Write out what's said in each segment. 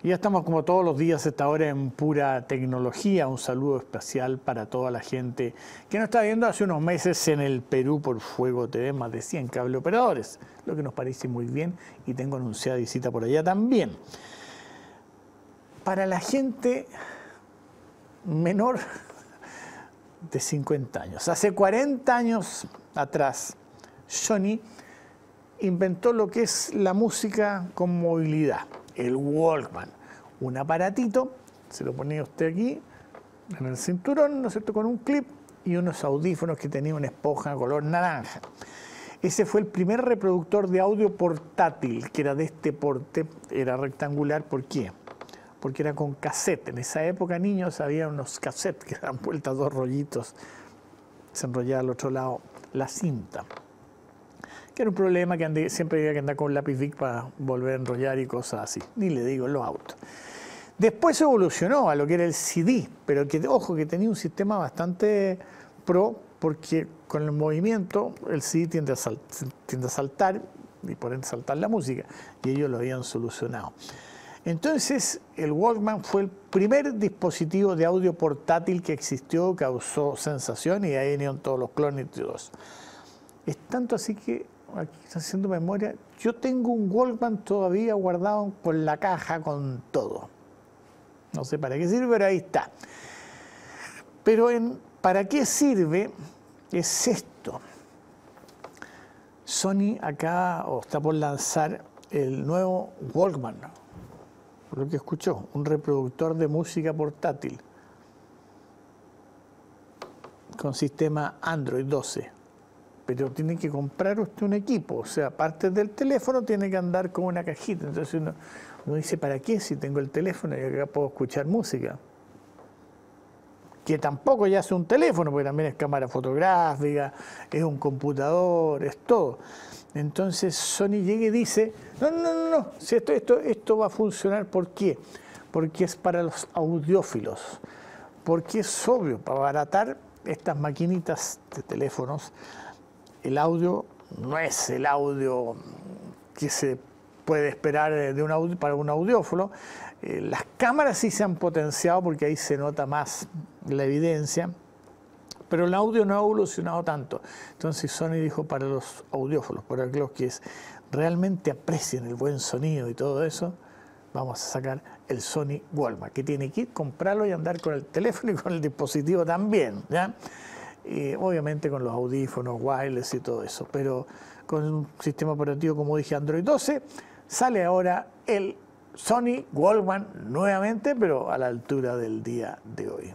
Ya estamos como todos los días a esta hora en pura tecnología. Un saludo especial para toda la gente que nos está viendo hace unos meses en el Perú por Fuego TV, más de 100 cable operadores, lo que nos parece muy bien y tengo anunciada visita por allá también. Para la gente menor de 50 años, hace 40 años atrás, Sony inventó lo que es la música con movilidad, el Walkman, un aparatito, se lo ponía usted aquí en el cinturón, ¿no es cierto?, con un clip y unos audífonos que tenían una esponja color naranja. Ese fue el primer reproductor de audio portátil, que era de este porte, era rectangular. ¿Por qué? Porque era con cassette. En esa época, niños, había unos cassettes que daban vueltas, dos rollitos, se enrollaba al otro lado la cinta. Que era un problema que siempre había que andar con un lápiz Bic para volver a enrollar y cosas así. Ni le digo en los autos. Después evolucionó a lo que era el CD, pero que, ojo, que tenía un sistema bastante pro, porque con el movimiento el CD tiende a saltar y por ende saltar la música, y ellos lo habían solucionado. Entonces el Walkman fue el primer dispositivo de audio portátil que existió, causó sensación y ahí venían todos los clones y todo eso. Es tanto así que, aquí está haciendo memoria, yo tengo un Walkman todavía guardado con la caja, con todo. No sé para qué sirve, pero ahí está. Pero ¿para qué sirve? Es esto. Sony acá está por lanzar el nuevo Walkman, por lo que escuchó, un reproductor de música portátil con sistema Android 12. Pero tiene que comprar usted un equipo, o sea, aparte del teléfono tiene que andar con una cajita. Entonces uno dice, ¿para qué si tengo el teléfono y acá puedo escuchar música? Que tampoco ya es un teléfono, porque también es cámara fotográfica, es un computador, es todo. Entonces Sony llega y dice, no, si esto va a funcionar, ¿por qué? Porque es para los audiófilos, porque es obvio, para abaratar estas maquinitas de teléfonos. El audio no es el audio que se puede esperar para un audiófilo. Las cámaras sí se han potenciado porque ahí se nota más la evidencia, pero el audio no ha evolucionado tanto. Entonces Sony dijo, para los audiófilos, para aquellos que realmente aprecien el buen sonido y todo eso, vamos a sacar el Sony Walkman, que tiene que ir, comprarlo y andar con el teléfono y con el dispositivo también, ¿ya? Obviamente con los audífonos, wireless y todo eso, pero con un sistema operativo, como dije, Android 12, sale ahora el Sony Walkman nuevamente, pero a la altura del día de hoy.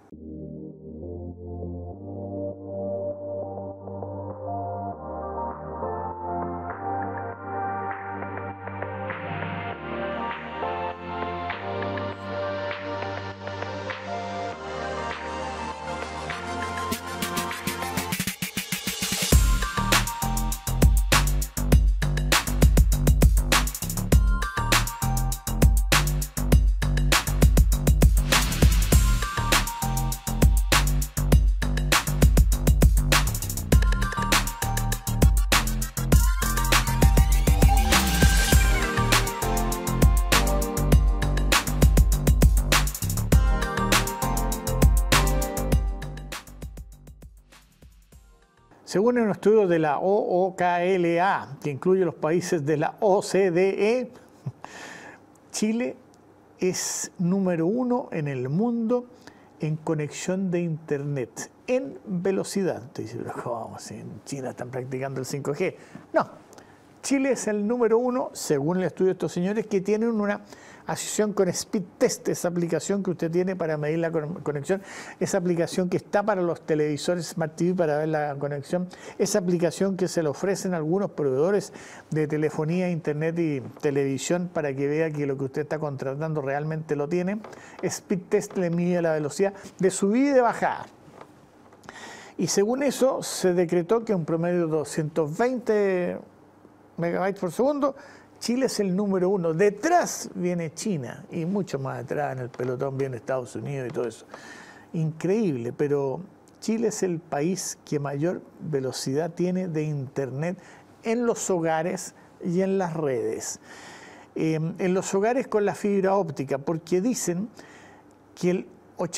Según un estudio de la OOKLA, que incluye los países de la OCDE, Chile es número 1 en el mundo en conexión de Internet, en velocidad. Te dice, pero ¿cómo? Si en China están practicando el 5G. No, Chile es el número 1, según el estudio de estos señores, que tienen una asociación con Speed Test, esa aplicación que usted tiene para medir la conexión, esa aplicación que está para los televisores Smart TV para ver la conexión, esa aplicación que se le ofrecen a algunos proveedores de telefonía, internet y televisión para que vea que lo que usted está contratando realmente lo tiene. Speed Test le mide la velocidad de subida y de bajada. Y según eso se decretó que un promedio de 220 megabytes por segundo, Chile es el número 1. Detrás viene China y mucho más detrás en el pelotón viene Estados Unidos y todo eso. Increíble, pero Chile es el país que mayor velocidad tiene de Internet en los hogares y en las redes. en los hogares con la fibra óptica, porque dicen que el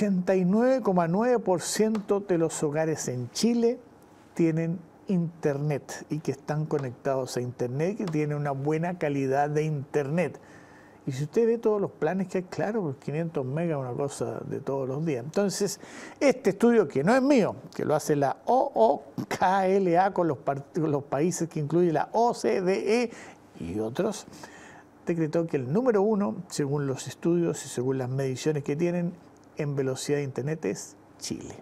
89,9% de los hogares en Chile tienen internet y que están conectados a internet, que tienen una buena calidad de internet. Y si usted ve todos los planes que hay, claro, 500 megas es una cosa de todos los días. Entonces, este estudio, que no es mío, que lo hace la OOKLA con los países que incluye la OCDE y otros, decretó que el número 1, según los estudios y según las mediciones que tienen en velocidad de internet, es Chile.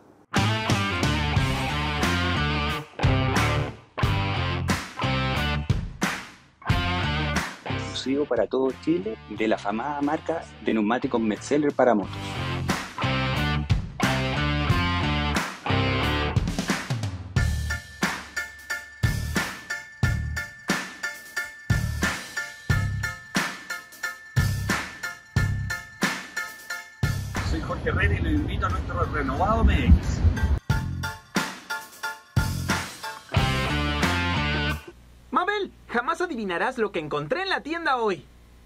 Para todo Chile de la afamada marca de neumáticos Metzeler para motos. Soy Jorge Herrera y los invito a nuestro renovado MX. Mabel, jamás adivinarás lo que encontré en la tienda hoy.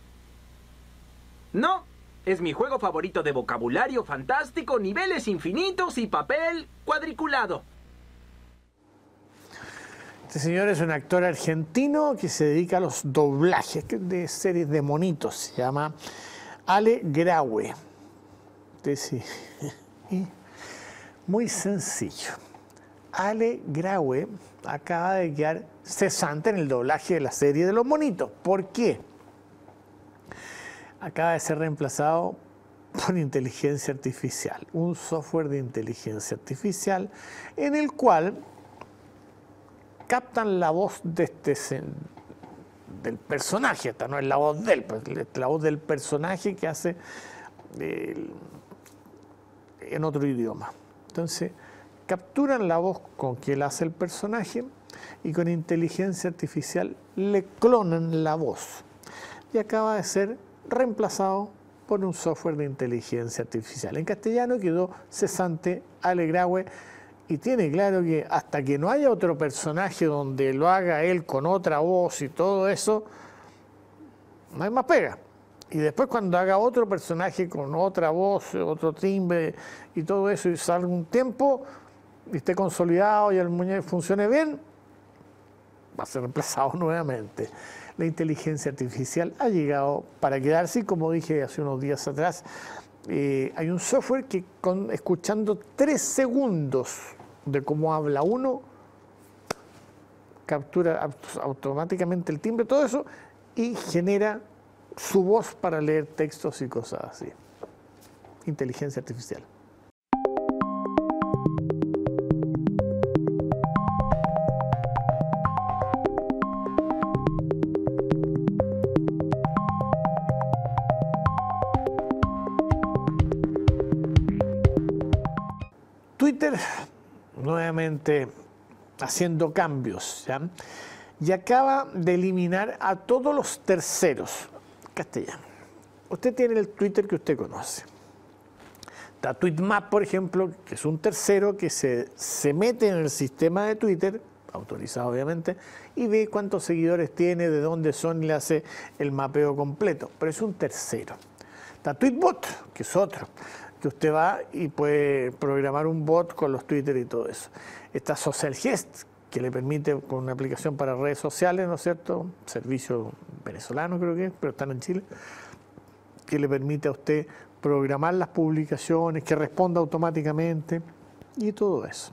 No, es mi juego favorito de vocabulario fantástico, niveles infinitos y papel cuadriculado. Este señor es un actor argentino que se dedica a los doblajes de series de monitos. Se llama Ale Graue. Sí. Muy sencillo. Ale Graue acaba de quedar cesante en el doblaje de la serie de los monitos. ¿Por qué? Acaba de ser reemplazado por inteligencia artificial, un software de inteligencia artificial en el cual captan la voz de del personaje. Esta no es la voz de él, pues, la voz del personaje que hace en otro idioma. Entonces, capturan la voz con que él hace el personaje y con inteligencia artificial le clonan la voz. Y acaba de ser reemplazado por un software de inteligencia artificial. En castellano quedó cesante Ale Graue y tiene claro que hasta que no haya otro personaje donde lo haga él con otra voz y todo eso, no hay más pega. Y después cuando haga otro personaje con otra voz, otro timbre y todo eso y salga un tiempo y esté consolidado y el muñeco funcione bien, va a ser reemplazado nuevamente. La inteligencia artificial ha llegado para quedarse y, como dije hace unos días atrás, hay un software que escuchando 3 segundos de cómo habla uno, captura automáticamente el timbre, todo eso, y genera su voz para leer textos y cosas así. Inteligencia artificial. Twitter nuevamente haciendo cambios, ¿ya? Y acaba de eliminar a todos los terceros. Castellano. Usted tiene el Twitter que usted conoce. Está Tweetmap, por ejemplo, que es un tercero que se mete en el sistema de Twitter, autorizado obviamente, y ve cuántos seguidores tiene, de dónde son y le hace el mapeo completo. Pero es un tercero. Está Tweetbot, que es otro, que usted va y puede programar un bot con los Twitter y todo eso. Está SocialGest, que le permite, con una aplicación para redes sociales, ¿no es cierto?, servicio venezolano creo que es, pero están en Chile, que le permite a usted programar las publicaciones, que responda automáticamente y todo eso.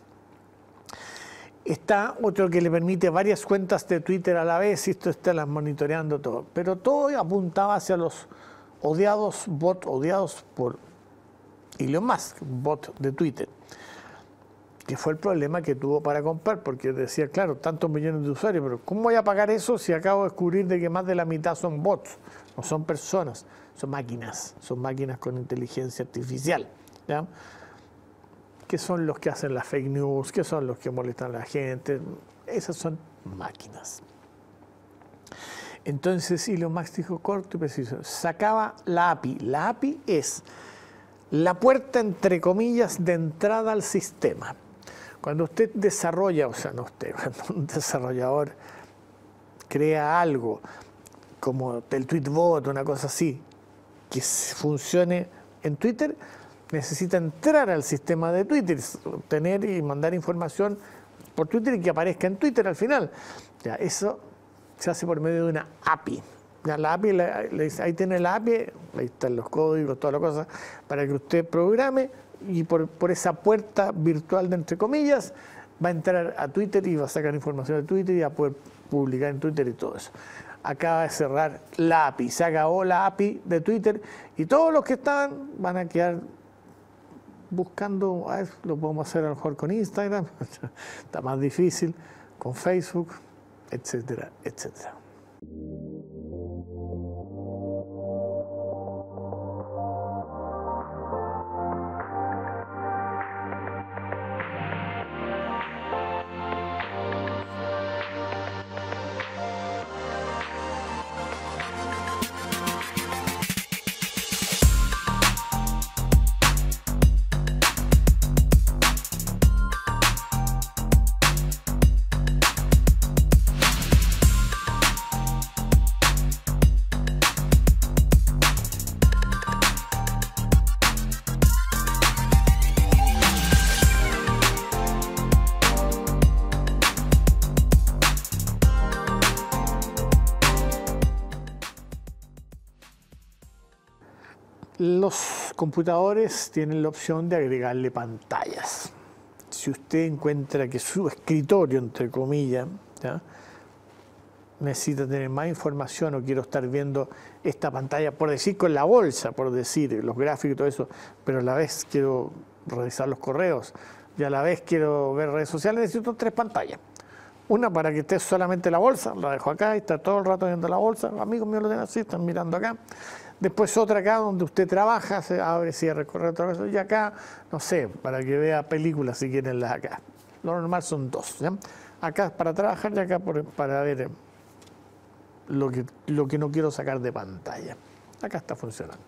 Está otro que le permite varias cuentas de Twitter a la vez y esto está las monitoreando todo, pero todo apuntaba hacia los bots odiados por Elon Musk, bot de Twitter, que fue el problema que tuvo para comprar, porque decía, claro, tantos millones de usuarios, pero ¿cómo voy a pagar eso si acabo de descubrir de que más de la mitad son bots? No son personas, son máquinas con inteligencia artificial, ¿ya? Que son los que hacen las fake news, que son los que molestan a la gente, esas son máquinas. Entonces Elon Musk dijo corto y preciso, sacaba la API. La API es la puerta, entre comillas, de entrada al sistema. Cuando usted desarrolla, o sea, no usted, cuando un desarrollador crea algo, como el tweetbot, una cosa así, que funcione en Twitter, necesita entrar al sistema de Twitter, obtener y mandar información por Twitter y que aparezca en Twitter al final. Ya, eso se hace por medio de una API. Ya, la API, ahí tiene la API, ahí están los códigos, todas las cosas, para que usted programe y por esa puerta virtual de entre comillas va a entrar a Twitter y va a sacar información de Twitter y va a poder publicar en Twitter y todo eso. Acaba de cerrar la API, se acabó la API de Twitter y todos los que estaban van a quedar buscando, a ver, lo podemos hacer a lo mejor con Instagram, está más difícil, con Facebook, etcétera, etcétera. Los computadores tienen la opción de agregarle pantallas. Si usted encuentra que su escritorio, entre comillas, ¿ya?, necesita tener más información o quiero estar viendo esta pantalla, por decir con la bolsa, por decir, los gráficos y todo eso, pero a la vez quiero revisar los correos y a la vez quiero ver redes sociales, necesito 3 pantallas. Una para que esté solamente la bolsa, la dejo acá y está todo el rato viendo la bolsa, amigos míos lo tienen así, están mirando acá. Después otra acá donde usted trabaja, se abre, cierra, corre otra vez. Y acá, no sé, para que vea películas si quieren las acá. Lo normal son 2. ¿Ya? Acá para trabajar y acá para ver lo que no quiero sacar de pantalla. Acá está funcionando.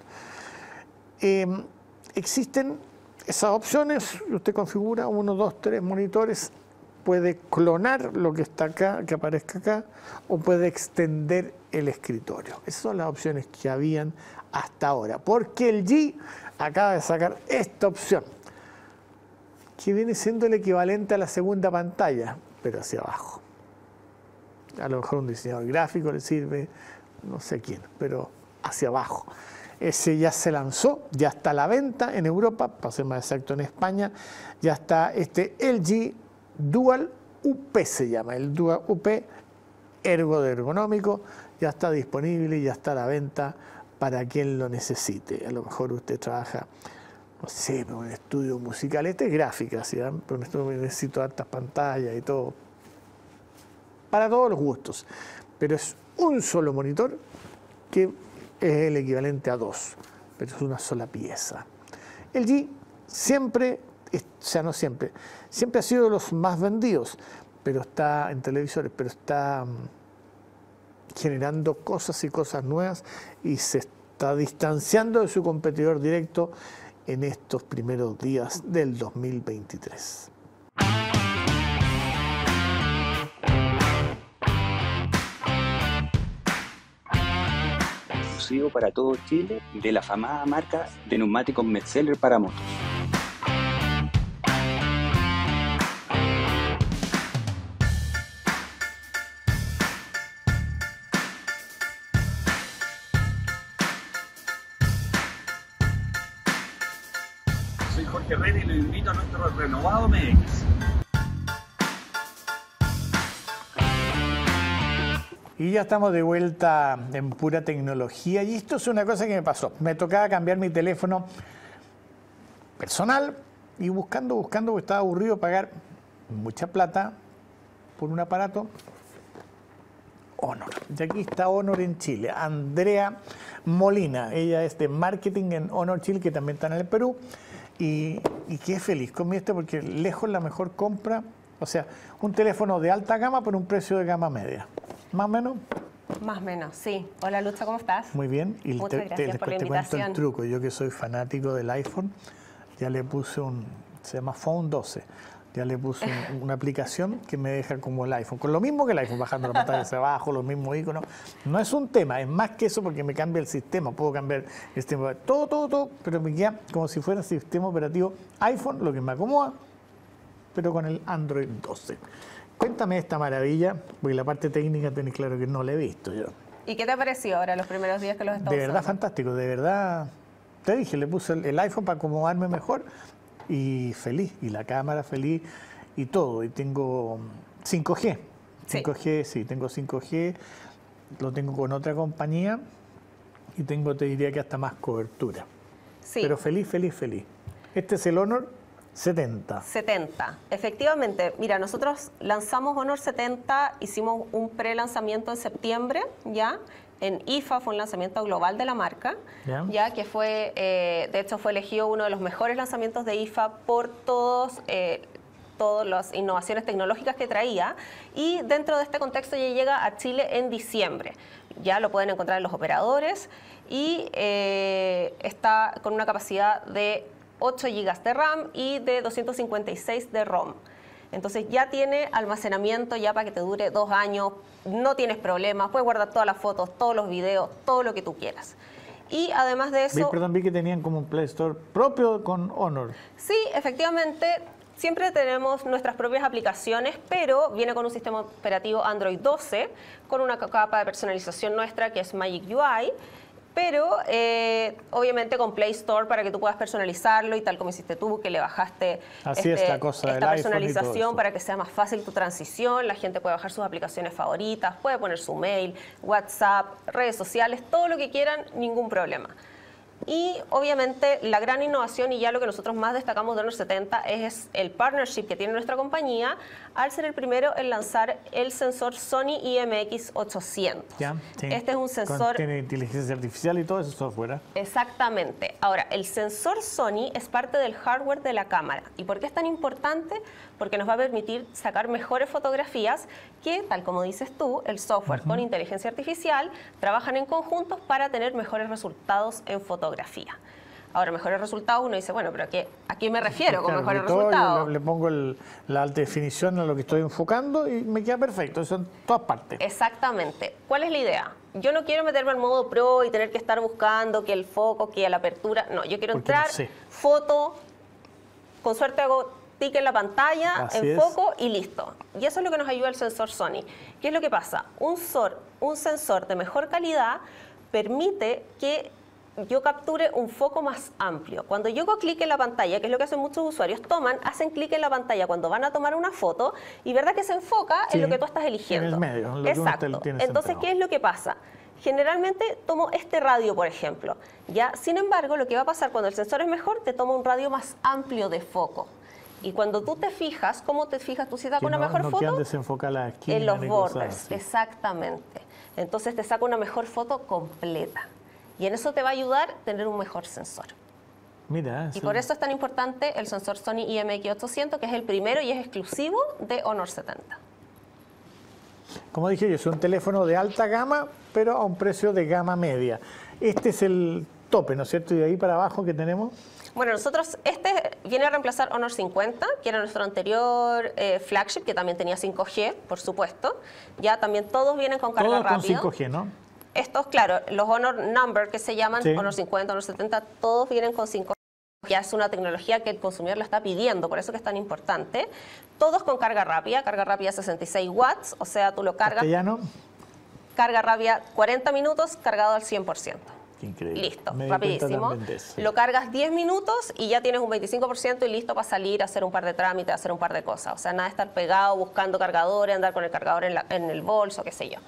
Existen esas opciones, usted configura 1, 2, 3 monitores, puede clonar lo que está acá, que aparezca acá, o puede extender el escritorio. Esas son las opciones que habían hasta ahora. Porque el G acaba de sacar esta opción, que viene siendo el equivalente a la segunda pantalla, pero hacia abajo. A lo mejor un diseñador gráfico le sirve, no sé quién, pero hacia abajo. Ese ya se lanzó, ya está a la venta en Europa, para ser más exacto en España, ya está este LG Dual UP, se llama, el Dual UP ergonómico, ya está disponible y ya está a la venta para quien lo necesite. A lo mejor usted trabaja, no sé, en un estudio musical, este es gráfica, ¿sí? Pero un estudio necesito altas pantallas y todo, para todos los gustos, pero es un solo monitor que es el equivalente a 2, pero es una sola pieza. El G siempre, o sea, no siempre, siempre ha sido de los más vendidos, pero está en televisores, pero está generando cosas y cosas nuevas y se está distanciando de su competidor directo en estos primeros días del 2023. Exclusivo para todo Chile de la afamada marca de neumáticos Metzeler para motos. Soy Jorge Herrera y lo invito a nuestro renovado MX. Y ya estamos de vuelta en pura tecnología y esto es una cosa que me pasó. Me tocaba cambiar mi teléfono personal y buscando, porque estaba aburrido de pagar mucha plata por un aparato Honor. Y aquí está Honor en Chile. Andrea Molina, ella es de marketing en Honor Chile, que también está en el Perú. Y quedé feliz con porque lejos la mejor compra, o sea, un teléfono de alta gama por un precio de gama media. ¿Más o menos? Más o menos, sí. Hola Lucho, ¿cómo estás? Muy bien. Y Muchas gracias por la te cuento el invitación. truco. Yo que soy fanático del iPhone, ya le puse se llama Phone 12. Ya le puse una aplicación que me deja como el iPhone, con lo mismo que el iPhone, bajando la pantalla hacia abajo, los mismos iconos. No es un tema, es más que eso porque me cambia el sistema, puedo cambiar el sistema, todo, pero me queda como si fuera sistema operativo iPhone, lo que me acomoda, pero con el Android 12. Cuéntame esta maravilla, porque la parte técnica tenés claro que no la he visto yo. ¿Y qué te ha parecido ahora los primeros días que los estás De verdad usando? fantástico, de verdad. Te dije, le puse el iPhone para acomodarme mejor y feliz, y la cámara feliz y todo. Y tengo 5G. Sí. 5G, sí, tengo 5G, lo tengo con otra compañía y tengo, te diría que hasta más cobertura. Sí. Pero feliz. Este es el Honor 70. 70. Efectivamente, mira, nosotros lanzamos Honor 70, hicimos un pre-lanzamiento en septiembre, ¿ya? En IFA fue un lanzamiento global de la marca, ya que fue, de hecho fue elegido uno de los mejores lanzamientos de IFA por todas las innovaciones tecnológicas que traía, y dentro de este contexto ya llega a Chile en diciembre. Ya lo pueden encontrar en los operadores y está con una capacidad de 8 GB de RAM y de 256 de ROM. Entonces ya tiene almacenamiento ya para que te dure 2 años, no tienes problemas, puedes guardar todas las fotos, todos los videos, todo lo que tú quieras. Y además de eso... Vi que tenían como un Play Store propio con Honor. Sí, efectivamente, siempre tenemos nuestras propias aplicaciones, pero viene con un sistema operativo Android 12, con una capa de personalización nuestra que es Magic UI, pero obviamente con Play Store para que tú puedas personalizarlo y tal como hiciste tú, que le bajaste Así es la cosa del esta iPhone y todo personalización eso. para que sea más fácil tu transición, la gente puede bajar sus aplicaciones favoritas, puede poner su mail, WhatsApp, redes sociales, todo lo que quieran, ningún problema. Y obviamente la gran innovación y ya lo que nosotros más destacamos de Honor 70 es el partnership que tiene nuestra compañía al ser el primero en lanzar el sensor Sony IMX800. ¿Ya? Sí. Este es un sensor... Tiene inteligencia artificial y todo ese software. Exactamente. Ahora, el sensor Sony es parte del hardware de la cámara. ¿Y por qué es tan importante? Porque nos va a permitir sacar mejores fotografías que, tal como dices tú, el software con inteligencia artificial trabajan en conjuntos para tener mejores resultados en fotografía. Ahora, mejores resultados, uno dice, bueno, pero ¿a qué me refiero con mejores resultados? Le pongo la alta definición a lo que estoy enfocando y me queda perfecto, eso en todas partes. Exactamente. ¿Cuál es la idea? Yo no quiero meterme en modo pro y tener que estar buscando que el foco, que la apertura. No, yo quiero entrar, no sé. foto, con suerte hago tic en la pantalla, Así enfoco y listo. Y eso es lo que nos ayuda el sensor Sony. ¿Qué es lo que pasa? Un sensor de mejor calidad permite que yo capture un foco más amplio. Cuando yo hago clic en la pantalla, que es lo que hacen muchos usuarios, hacen clic en la pantalla cuando van a tomar una foto y verdad que se enfoca en lo que tú estás eligiendo. En el medio, en lo que uno Exacto. tiene Entonces, centrado. ¿qué es lo que pasa? Generalmente tomo este radio, por ejemplo. ¿Ya? Sin embargo, lo que va a pasar cuando el sensor es mejor, te toma un radio más amplio de foco. Y cuando tú te fijas, ¿cómo te fijas? Tú si sacas una mejor no foto quedan desenfocadas las esquinas en los ni cosas bordes. así. Exactamente. Entonces te saca una mejor foto completa. Y en eso te va a ayudar tener un mejor sensor. Mira, Y por eso es tan importante el sensor Sony IMX800, que es el primero y es exclusivo de Honor 70. como dije yo, es un teléfono de alta gama, pero a un precio de gama media. Este es el tope, ¿no es cierto? Y de ahí para abajo, ¿qué tenemos? Bueno, este viene a reemplazar Honor 50, que era nuestro anterior flagship, que también tenía 5G, por supuesto. Ya también todos vienen con carga Todos rápida. con 5G, ¿no? Estos, claro, los Honor Number que se llaman, Sí. Honor 50, Honor 70, todos vienen con 5G. Ya es una tecnología que el consumidor la está pidiendo, por eso que es tan importante. Todos con carga rápida 66 watts, o sea, tú lo cargas, Castellano. carga rápida 40 minutos, cargado al 100%. Qué increíble. Listo, Me di cuenta rapidísimo. también de eso. Lo cargas 10 minutos y ya tienes un 25% y listo para salir a hacer un par de trámites, a hacer un par de cosas. O sea, nada de estar pegado buscando cargadores, andar con el cargador en el bolso, qué sé yo.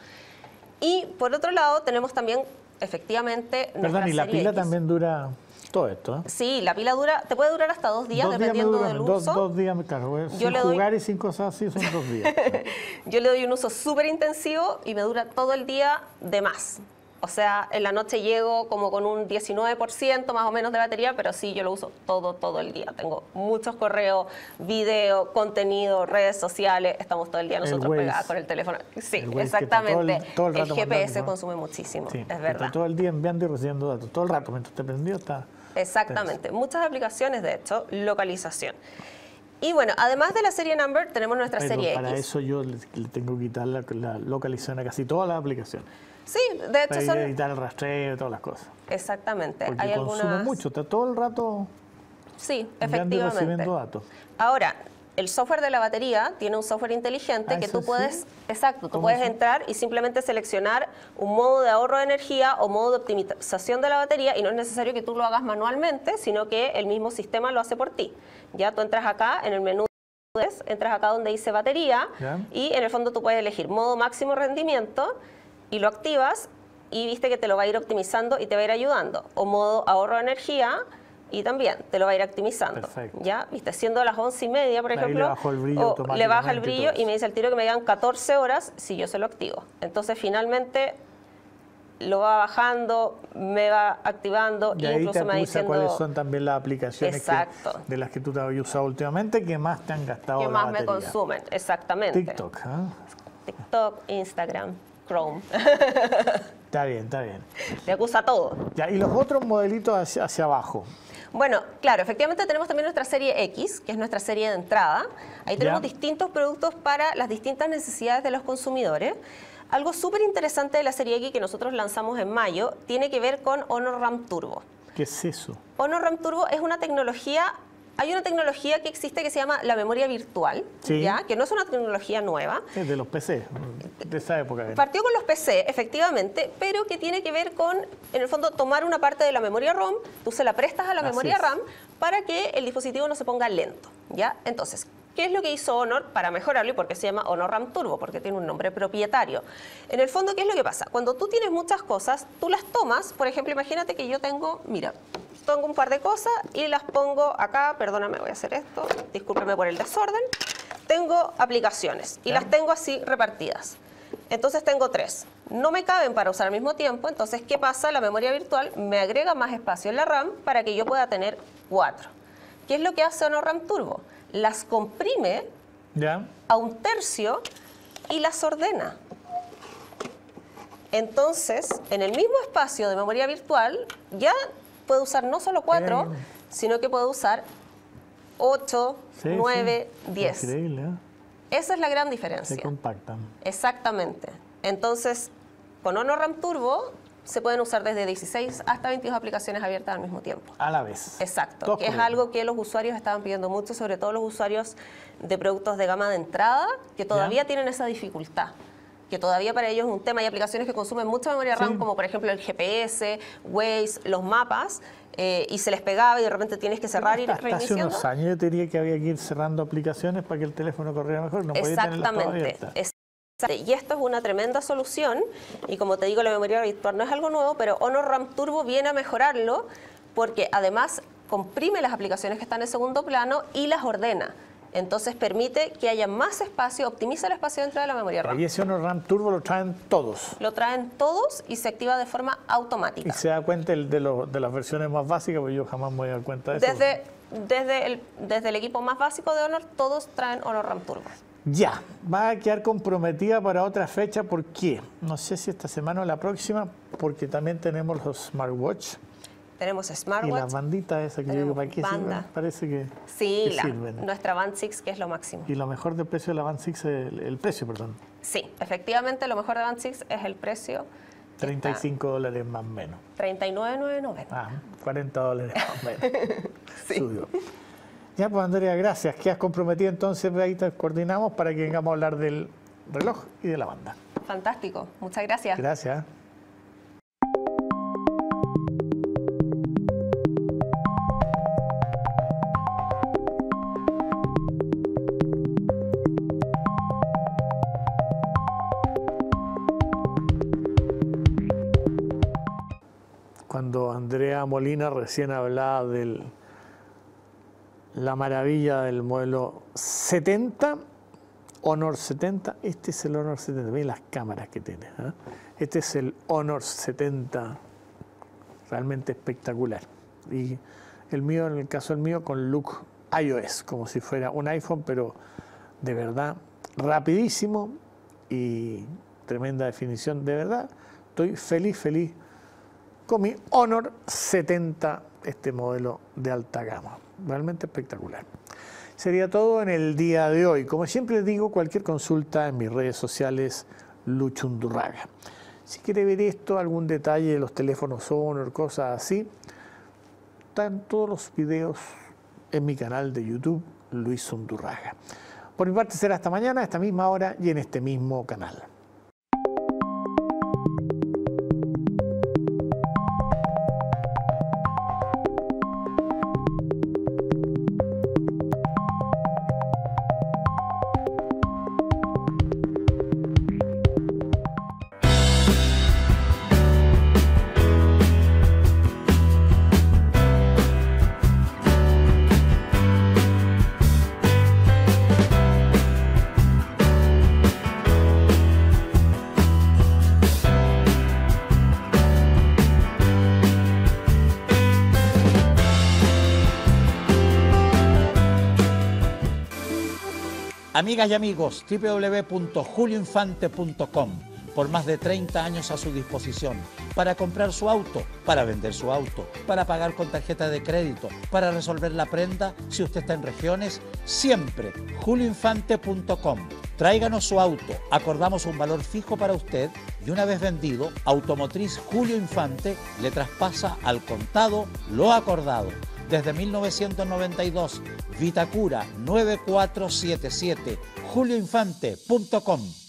Y por otro lado, tenemos también, efectivamente, Perdón, nuestra y la serie pila X. también dura todo esto, ¿eh? Sí, la pila te puede durar hasta 2 días, 2 días me dependiendo duran, del dos, uso. 2 días, claro. Yo Sin le doy- jugar y sin cosas así son 2 días. Yo le doy un uso súper intensivo y me dura todo el día de más. O sea, en la noche llego como con un 19% más o menos de batería, pero sí, yo lo uso todo el día. Tengo muchos correos, video, contenido, redes sociales. Estamos todo el día nosotros Waze. pegados con el teléfono. Sí, El Waze que está exactamente. todo el rato GPS mandando, ¿no? consume muchísimo, Sí, es está verdad. todo el día enviando y recibiendo datos. Todo el rato, mientras te prendió, está... Exactamente. Muchas aplicaciones, de hecho, localización. Y bueno, además de la serie Number, tenemos nuestra serie para X. eso yo le tengo que quitar la localización a casi todas las aplicaciones. Sí, de hecho para evitar el rastreo y todas las cosas. Exactamente. Porque hay consume algunas... mucho, está todo el rato Sí, efectivamente. recibiendo datos. Ahora, el software de la batería tiene un software inteligente que tú puedes, sí? exacto, tú puedes entrar y simplemente seleccionar un modo de ahorro de energía o modo de optimización de la batería, y no es necesario que tú lo hagas manualmente, sino que el mismo sistema lo hace por ti. Ya tú entras acá en el menú, entras acá donde dice batería, y en el fondo tú puedes elegir modo máximo rendimiento y lo activas, y viste que te lo va a ir optimizando y te va a ir ayudando. O modo ahorro de energía, y también te lo va a ir optimizando. Perfecto. ¿Ya? ¿Viste? Siendo las 11:30, por ejemplo, le bajo el brillo le baja el automáticamente brillo todo y me dice al tiro que me quedan 14 horas si yo se lo activo. Entonces, finalmente, lo va bajando, me va activando Y e ahí incluso te me va acusa diciendo... cuáles son también las aplicaciones Exacto. de las que tú te habías usado últimamente que más te han gastado que la más batería. me consumen, exactamente. TikTok, TikTok, Instagram, Chrome. Está bien, está bien. Me acusa todo. Ya, y los otros modelitos hacia abajo. Bueno, claro, efectivamente tenemos también nuestra serie X, que es nuestra serie de entrada. Ahí tenemos distintos productos para las distintas necesidades de los consumidores. Algo súper interesante de la serie X que nosotros lanzamos en mayo tiene que ver con Honor RAM Turbo. ¿Qué es eso? Honor RAM Turbo es una tecnología... Hay una tecnología que existe que se llama la memoria virtual, ¿ya? Que no es una tecnología nueva. Es de los PC, de esa época. Partió con los PC, efectivamente, pero que tiene que ver con, en el fondo, tomar una parte de la memoria ROM, tú se la prestas a la memoria RAM para que el dispositivo no se ponga lento, ¿ya? Entonces, ¿qué es lo que hizo Honor para mejorarlo y por qué se llama Honor RAM Turbo? Porque tiene un nombre propietario. En el fondo, ¿qué es lo que pasa? Cuando tú tienes muchas cosas, tú las tomas, por ejemplo, imagínate que yo tengo, mira, tengo un par de cosas y las pongo acá, perdóname, voy a hacer esto, discúlpeme por el desorden. Tengo aplicaciones y las tengo así repartidas. Entonces tengo 3. No me caben para usar al mismo tiempo, entonces, ¿qué pasa? La memoria virtual me agrega más espacio en la RAM para que yo pueda tener 4. ¿Qué es lo que hace Honor RAM Turbo? Las comprime a 1/3 y las ordena. Entonces, en el mismo espacio de memoria virtual, ya puedo usar no solo 4, sino que puedo usar 8, 9, 10. Increíble, Esa es la gran diferencia. Se compactan. Exactamente. Entonces, con Honor RAM Turbo se pueden usar desde 16 hasta 22 aplicaciones abiertas al mismo tiempo. A la vez. Exacto, que es algo que los usuarios estaban pidiendo mucho, sobre todo los usuarios de productos de gama de entrada, que todavía tienen esa dificultad, que todavía para ellos es un tema. Hay aplicaciones que consumen mucha memoria RAM, como por ejemplo el GPS, Waze, los mapas, y se les pegaba y de repente tienes que cerrar y reiniciando. Hace unos años yo te diría que había que ir cerrando aplicaciones para que el teléfono corriera mejor. No podía tenerlas todas abiertas. Y esto es una tremenda solución, y como te digo, la memoria virtual no es algo nuevo, pero Honor RAM Turbo viene a mejorarlo porque además comprime las aplicaciones que están en segundo plano y las ordena. Entonces permite que haya más espacio, optimiza el espacio dentro de la memoria RAM. Y ese Honor RAM Turbo lo traen todos. Lo traen todos y se activa de forma automática. ¿Y se da cuenta de las versiones más básicas? Porque yo jamás me voy a dar cuenta de eso. Desde el equipo más básico de Honor, todos traen Honor RAM Turbo. Ya, va a quedar comprometida para otra fecha. ¿Por qué? No sé si esta semana o la próxima, porque también tenemos los smartwatch. Tenemos smartwatch. Y las banditas esas que yo digo, ¿para qué sirven? Parece que sirven. Nuestra Band 6, que es lo máximo. Y lo mejor del precio de la Band 6 es el precio, perdón. Sí, efectivamente, lo mejor de Band 6 es el precio. $35 más o menos. $39,990. $40 más o menos. Subió. Ya, pues Andrea, gracias. Quedas comprometida, entonces ahí te coordinamos para que vengamos a hablar del reloj y de la banda. Fantástico. Muchas gracias. Gracias. Cuando Andrea Molina recién hablaba de la maravilla del modelo 70, Honor 70, este es el Honor 70, miren las cámaras que tiene, ¿eh? Este es el Honor 70, realmente espectacular. Y el mío, en el caso del mío, con look iOS, como si fuera un iPhone, pero de verdad rapidísimo y tremenda definición, de verdad. Estoy feliz con mi Honor 70, este modelo de alta gama. Realmente espectacular. Sería todo en el día de hoy. Como siempre les digo, cualquier consulta en mis redes sociales, Lucho Undurraga. Si quiere ver esto, algún detalle de los teléfonos Honor, cosas así, están todos los videos en mi canal de YouTube, Luis Undurraga. Por mi parte será hasta mañana, a esta misma hora y en este mismo canal. Amigas y amigos, www.julioinfante.com. Por más de 30 años a su disposición. Para comprar su auto, para vender su auto, para pagar con tarjeta de crédito, para resolver la prenda, si usted está en regiones, siempre julioinfante.com. Tráiganos su auto, acordamos un valor fijo para usted y una vez vendido, Automotriz Julio Infante le traspasa al contado lo acordado. Desde 1992, Vitacura 9477, julioinfante.com.